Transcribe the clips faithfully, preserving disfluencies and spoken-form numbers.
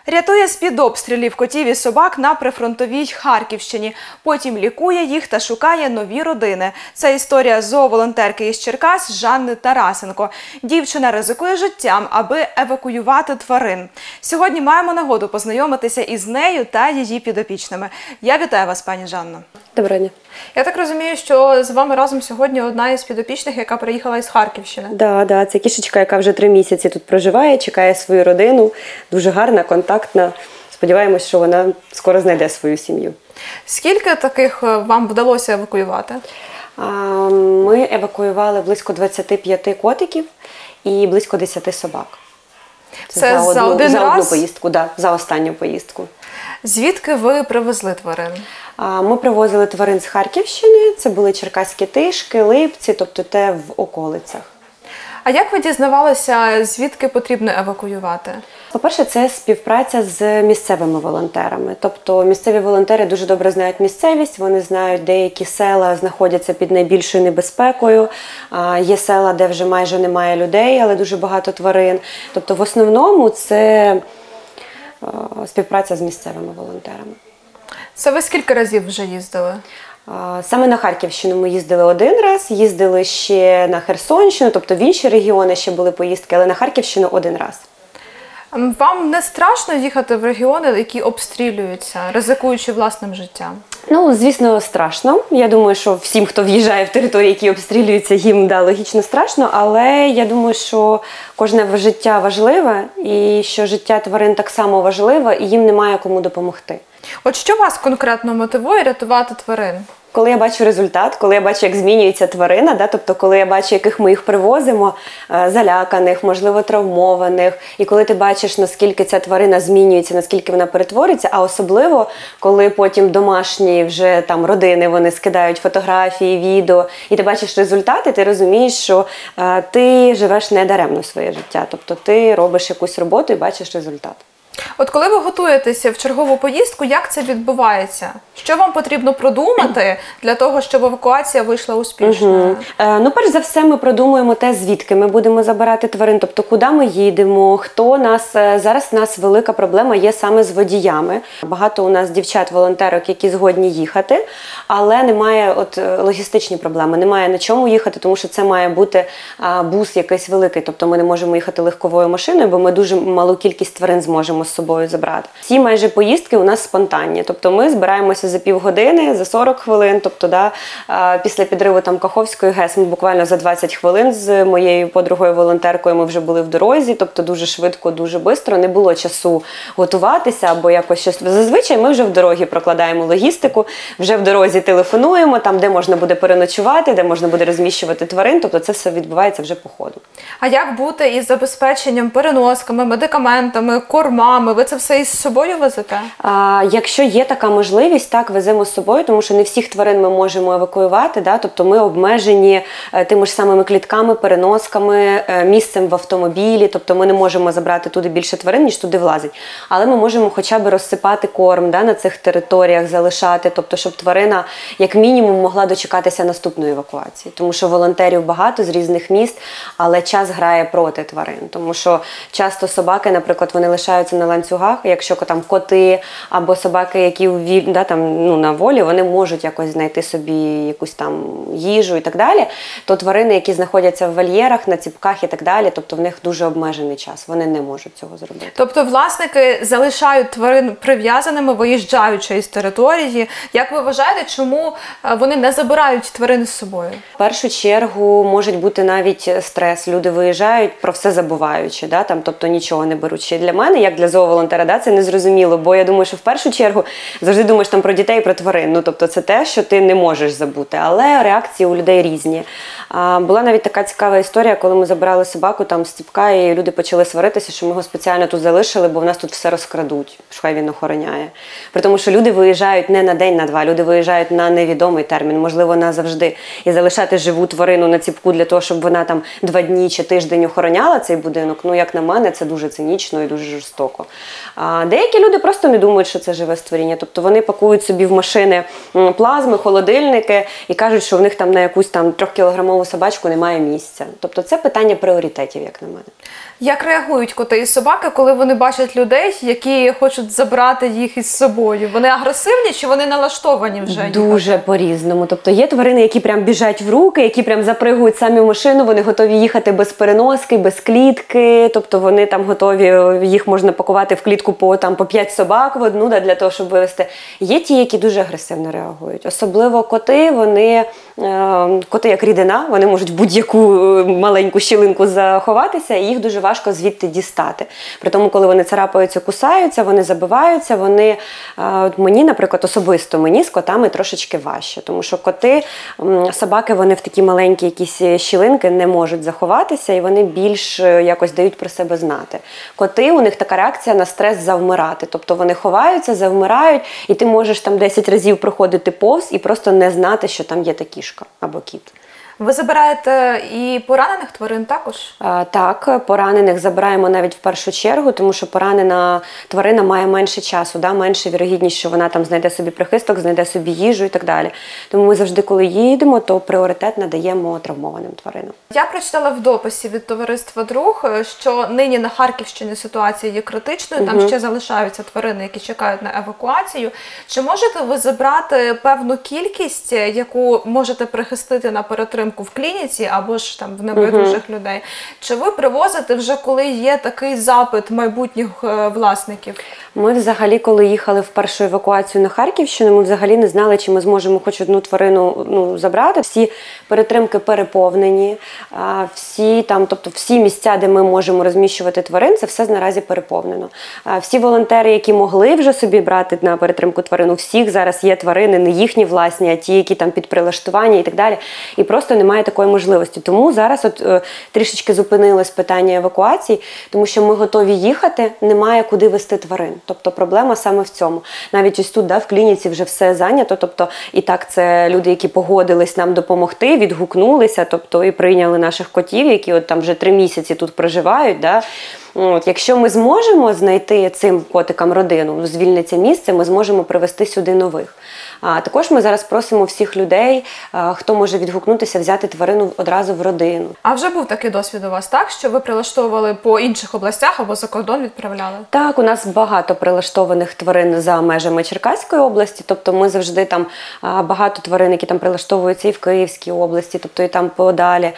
Рятує з-під обстрілів котів і собак на прифронтовій Харківщині. Потім лікує їх та шукає нові родини. Це історія зооволонтерки із Черкас Жанни Тарасенко. Дівчина ризикує життям, аби евакуювати тварин. Сьогодні маємо нагоду познайомитися із нею та її підопічними. Я вітаю вас, пані Жанно. Доброго дня. Я так розумію, що з вами разом сьогодні одна із підопічних, яка приїхала із Харківщини. Так, да, да, це кішечка, яка вже три місяці тут проживає, чекає свою родину. Дуже гарна, контактна. Сподіваємось, що вона скоро знайде свою сім'ю. Скільки таких вам вдалося евакуювати? Ми евакуювали близько двадцяти п'яти котиків і близько десяти собак. Це, це за, за, одну, один за раз? одну поїздку, да, за останню поїздку. Звідки ви привезли тварин? Ми привозили тварин з Харківщини, це були черкаські тишки, липці, тобто те в околицях. А як ви дізнавалися, звідки потрібно евакуювати? По-перше, це співпраця з місцевими волонтерами. Тобто місцеві волонтери дуже добре знають місцевість, вони знають, деякі села знаходяться під найбільшою небезпекою. Є села, де вже майже немає людей, але дуже багато тварин. Тобто в основному це співпраця з місцевими волонтерами. Це ви скільки разів вже їздили? Саме на Харківщину ми їздили один раз, їздили ще на Херсонщину, тобто в інші регіони ще були поїздки, але на Харківщину один раз. Вам не страшно їхати в регіони, які обстрілюються, ризикуючи власним життям? Ну, звісно, страшно. Я думаю, що всім, хто в'їжджає в території, які обстрілюються, їм, да, логічно страшно, але я думаю, що кожне життя важливе, і що життя тварин так само важливе, і їм немає кому допомогти. От що вас конкретно мотивує рятувати тварин? Коли я бачу результат, коли я бачу, як змінюється тварина, да, тобто коли я бачу, яких ми їх привозимо, е, заляканих, можливо, травмованих, і коли ти бачиш, наскільки ця тварина змінюється, наскільки вона перетворюється, а особливо, коли потім домашні вже там родини, вони скидають фотографії, відео, і ти бачиш результати, ти розумієш, що е, ти живеш не даремно своє життя, тобто ти робиш якусь роботу і бачиш результат. От коли ви готуєтеся в чергову поїздку, як це відбувається? Що вам потрібно продумати для того, щоб евакуація вийшла успішною? Угу. Е, ну, перш за все, ми продумуємо те, звідки ми будемо забирати тварин, тобто куди ми їдемо, хто нас... Зараз у нас велика проблема є саме з водіями. Багато у нас дівчат-волонтерок, які згодні їхати, але немає от, логістичні проблеми, немає на чому їхати, тому що це має бути а, бус якийсь великий, тобто ми не можемо їхати легковою машиною, бо ми дуже малу кількість тварин зможемо з собою забрати. Всі майже поїздки у нас спонтанні, тобто ми збираємося за півгодини, за сорок хвилин, тобто да, після підриву там Каховської ГЕС ми буквально за двадцять хвилин з моєю подругою волонтеркою ми вже були в дорозі, тобто дуже швидко, дуже швидко, не було часу готуватися або якось щось. Зазвичай ми вже в дорозі прокладаємо логістику, вже в дорозі телефонуємо, там де можна буде переночувати, де можна буде розміщувати тварин, тобто це все відбувається вже по ходу. А як бути із забезпеченням переносками, медикаментами, кормами? Ви це все із собою везете? А, якщо є така можливість, так, веземо з собою, тому що не всіх тварин ми можемо евакуювати, да? Тобто ми обмежені е, тими ж самими клітками, переносками, е, місцем в автомобілі, тобто ми не можемо забрати туди більше тварин, ніж туди влазить. Але ми можемо хоча б розсипати корм, да, на цих територіях, залишати, тобто щоб тварина як мінімум могла дочекатися наступної евакуації. Тому що волонтерів багато з різних міст, але час грає проти тварин. Тому що часто собаки, наприклад, вони лишаються на ланцюгах, якщо там коти або собаки, які віль, да, там, ну, на волі, вони можуть якось знайти собі якусь там їжу і так далі, то тварини, які знаходяться в вольєрах, на ціпках і так далі, тобто в них дуже обмежений час, вони не можуть цього зробити. Тобто власники залишають тварин прив'язаними, виїжджаючи із території. Як ви вважаєте, чому вони не забирають тварин з собою? В першу чергу може бути навіть стрес. Люди виїжджають, про все забуваючи, да, там, тобто нічого не беручи. Для мене, як для зооволонтера, да, це незрозуміло, бо я думаю, що в першу чергу завжди думаєш там про дітей, про тварин. Ну, тобто це те, що ти не можеш забути, але реакції у людей різні. А, була навіть така цікава історія, коли ми забирали собаку там з ціпка, і люди почали сваритися, що ми його спеціально тут залишили, бо в нас тут все розкрадуть, що хай він охороняє. При тому, що люди виїжджають не на день, на два, люди виїжджають на невідомий термін, можливо, назавжди. І залишати живу тварину на ціпку для того, щоб вона там два дні чи тиждень охороняла цей будинок, ну, як на мене, це дуже цинічно і дуже жорстоко. око. А деякі люди просто не думають, що це живе створіння. Тобто вони пакують собі в машини плазми, холодильники і кажуть, що в них там на якусь там трьохкілограмову собачку немає місця. Тобто це питання пріоритетів, як на мене. Як реагують коти і собаки, коли вони бачать людей, які хочуть забрати їх із собою? Вони агресивні чи вони налаштовані вже? Дуже по-різному. Тобто є тварини, які прям біжать в руки, які прям запригують самі в машину, вони готові їхати без переноски, без клітки, тобто вони там готові, їх можна пакувати в клітку по, там, по п'ять собак в одну, да, для того, щоб вивезти. Є ті, які дуже агресивно реагують. Особливо коти, вони, е, коти як рідина, вони можуть в будь-яку маленьку щілинку заховатися, і їх дуже важко звідти дістати. При тому, коли вони царапаються, кусаються, вони забиваються, вони, е, мені, наприклад, особисто мені з котами трошечки важче, тому що коти, собаки, вони в такі маленькі якісь щілинки не можуть заховатися, і вони більш якось дають про себе знати. Коти, у них така реакція на стрес завмирати, тобто вони ховаються, завмирають, і ти можеш там десять разів проходити повз і просто не знати, що там є та кішка або кіт. Ви забираєте і поранених тварин також? А, так, поранених забираємо навіть в першу чергу, тому що поранена тварина має менше часу, да, менше вірогідність, що вона там знайде собі прихисток, знайде собі їжу і так далі. Тому ми завжди, коли їдемо, то пріоритет надаємо травмованим тваринам. Я прочитала в дописі від товариства «Друг», що нині на Харківщині ситуація є критичною, там угу. ще залишаються тварини, які чекають на евакуацію. Чи можете ви забрати певну кількість, яку можете прихистити на перетримку в клініці або ж там в небайдужих uh-huh. людей? Чи ви привозите вже, коли є такий запит майбутніх власників? Ми взагалі, коли їхали в першу евакуацію на Харківщину, ми взагалі не знали, чи ми зможемо хоч одну тварину ну, забрати. Всі перетримки переповнені, всі, там, тобто всі місця, де ми можемо розміщувати тварин, це все наразі переповнено. Всі волонтери, які могли вже собі брати на перетримку тварину, у всіх зараз є тварини, не їхні власні, а ті, які там під прилаштування і так далі. І просто немає такої можливості. Тому зараз от, е, трішечки зупинилось питання евакуації, тому що ми готові їхати, немає куди вести тварин. Тобто проблема саме в цьому. Навіть ось тут, да, в клініці вже все зайнято, тобто і так це люди, які погодились нам допомогти, відгукнулися, тобто і прийняли наших котів, які от там вже три місяці тут проживають, да. От, якщо ми зможемо знайти цим котикам родину, звільниться місце, ми зможемо привезти сюди нових. А також ми зараз просимо всіх людей, хто може відгукнутися, взяти тварину одразу в родину. А вже був такий досвід у вас, так? Що ви прилаштовували по інших областях або за кордон відправляли? Так, у нас багато прилаштованих тварин за межами Черкаської області, тобто ми завжди там багато тварин, які там прилаштовуються і в Київській області, тобто і там подалі.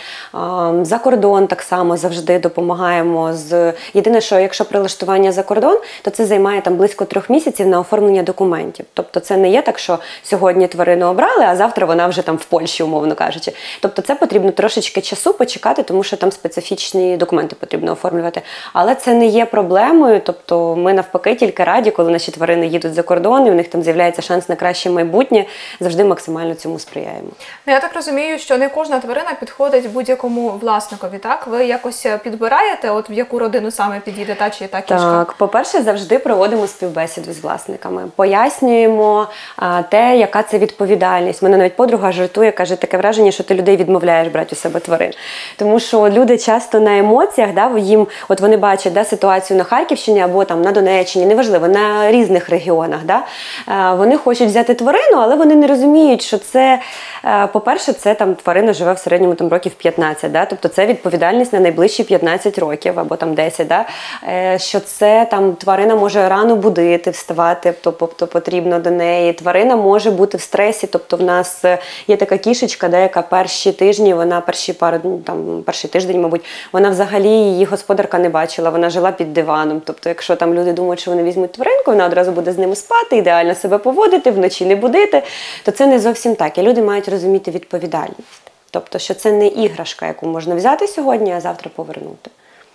За кордон так само завжди допомагаємо. З Єдине, що якщо прилаштування за кордон, то це займає там близько трьох місяців на оформлення документів. Тобто це не є так, що сьогодні тварину обрали, а завтра вона вже там в Польщі, умовно кажучи. Тобто це потрібно трошечки часу почекати, тому що там специфічні документи потрібно оформлювати. Але це не є проблемою, тобто ми навпаки тільки раді, коли наші тварини їдуть за кордон, і в них там з'являється шанс на краще майбутнє, завжди максимально цьому сприяємо. Ну, я так розумію, що не кожна тварина підходить будь-якому власникові, так? Ви якось підбираєте, от в яку родину саме підійде та чи та кішка? Так, по-перше, завжди проводимо співбесіду з власниками. Пояснюємо а, те, яка це відповідальність. У мене навіть подруга жартує, каже, таке враження, що ти людей відмовляєш брати у себе тварин. Тому що люди часто на емоціях, да, їм, от вони бачать, да, ситуацію на Харківщині або там на Донеччині, неважливо, на різних регіонах. Да, а, вони хочуть взяти тварину, але вони не розуміють, що це, а, по-перше, це там тварина живе в середньому там років п'ятнадцять, да, тобто це відповідальність на найближчі п'ятнадцять років або там десять, да, що це там тварина може рано будити, вставати, тобто потрібно до неї. Тварина може бути в стресі, тобто в нас є така кішечка, да, яка перші тижні, вона перші пару, там, перший тиждень, мабуть, вона взагалі, її господарка не бачила, вона жила під диваном. Тобто, якщо там люди думають, що вони візьмуть тваринку, вона одразу буде з ними спати, ідеально себе поводити, вночі не будити, то це не зовсім так. І люди мають розуміти відповідальність. Тобто, що це не іграшка, яку можна взяти сьогодні, а завтра повернути.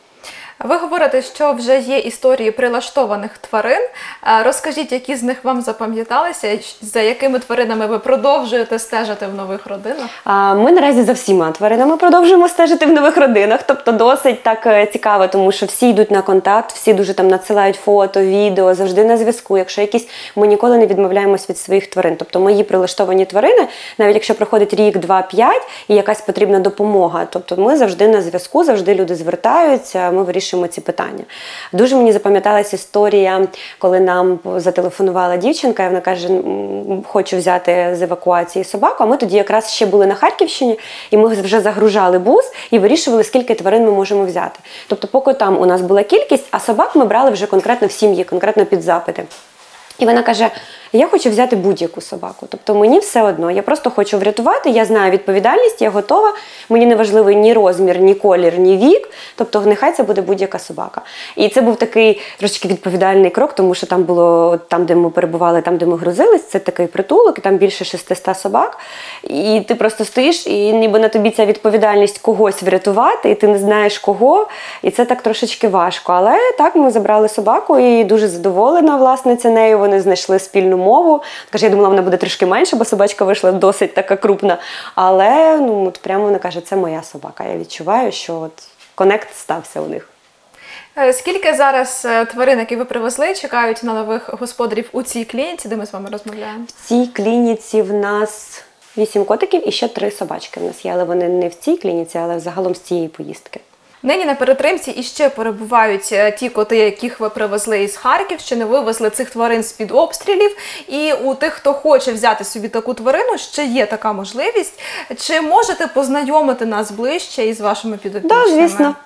Ви говорите, що вже є історії прилаштованих тварин. Розкажіть, які з них вам запам'яталися, за якими тваринами ви продовжуєте стежити в нових родинах? Ми наразі за всіма тваринами продовжуємо стежити в нових родинах. Тобто досить так цікаво, тому що всі йдуть на контакт, всі дуже там надсилають фото, відео, завжди на зв'язку. Якщо якісь, ми ніколи не відмовляємось від своїх тварин. Тобто мої прилаштовані тварини, навіть якщо проходить рік, два, п'ять і якась потрібна допомога, тобто ми завжди на зв'язку, завжди люди звертаються, ми вирішуємо вирішимо ці питання. Дуже мені запам'яталась історія, коли нам зателефонувала дівчинка, і вона каже, хочу взяти з евакуації собаку, а ми тоді якраз ще були на Харківщині, і ми вже загружали бус і вирішували, скільки тварин ми можемо взяти. Тобто, поки там у нас була кількість, а собак ми брали вже конкретно в сім'ї, конкретно під запити. І вона каже, я хочу взяти будь-яку собаку. Тобто мені все одно, я просто хочу врятувати, я знаю відповідальність, я готова, мені не важливий ні розмір, ні колір, ні вік, тобто нехай це буде будь-яка собака. І це був такий трошки відповідальний крок, тому що там було, там де ми перебували, там де ми грузились, це такий притулок, і там більше шестисот собак. І ти просто стоїш, і ніби на тобі ця відповідальність когось врятувати, і ти не знаєш кого, і це так трошечки важко. Але так, ми забрали собаку, і дуже задоволена власниця нею, вони знайшли спільну мову. Каже, я думала, вона буде трішки менше, бо собачка вийшла досить така крупна. Але ну, от прямо вона каже, це моя собака. Я відчуваю, що от конект стався у них. Скільки зараз тварин, які ви привезли, чекають на нових господарів у цій клініці, де ми з вами розмовляємо? В цій клініці в нас вісім котиків і ще три собачки в нас є. Але вони не в цій клініці, але загалом з цієї поїздки. Нині на перетримці іще перебувають ті коти, яких ви привезли із Харківщини, вивезли цих тварин з-під обстрілів. І у тих, хто хоче взяти собі таку тварину, ще є така можливість. Чи можете познайомити нас ближче із вашими підопічними? Так, да, звісно.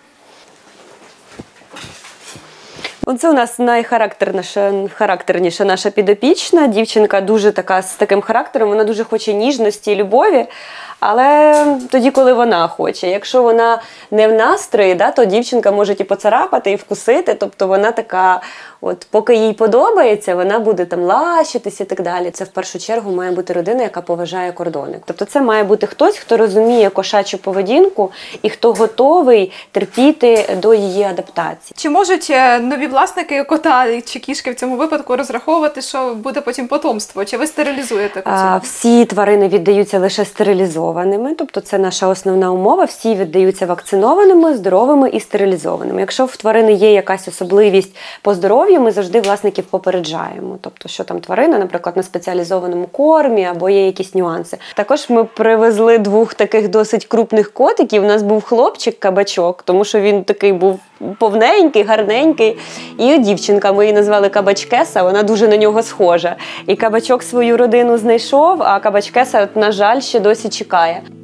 Оце у нас найхарактерніша наша підопічна. Дівчинка дуже така, з таким характером, вона дуже хоче ніжності і любові. Але тоді, коли вона хоче. Якщо вона не в настрої, да, то дівчинка може і поцарапати, і вкусити. Тобто вона така, от поки їй подобається, вона буде там лащитись і так далі. Це в першу чергу має бути родина, яка поважає кордони. Тобто це має бути хтось, хто розуміє кошачу поведінку і хто готовий терпіти до її адаптації. Чи можуть нові власники кота чи кішки в цьому випадку розраховувати, що буде потім потомство? Чи ви стерилізуєте котів? А, всі тварини віддаються лише стерилізованими. Тобто це наша основна умова. Всі віддаються вакцинованими, здоровими і стерилізованими. Якщо в тварини є якась особливість по здоров'ю, ми завжди власників попереджаємо. Тобто, що там тварина, наприклад, на спеціалізованому кормі або є якісь нюанси. Також ми привезли двох таких досить крупних котиків. У нас був хлопчик-кабачок, тому що він такий був повненький, гарненький. І дівчинка, ми її назвали Кабачкеса, вона дуже на нього схожа. І кабачок свою родину знайшов, а Кабачкеса, на жаль, ще досі чекає.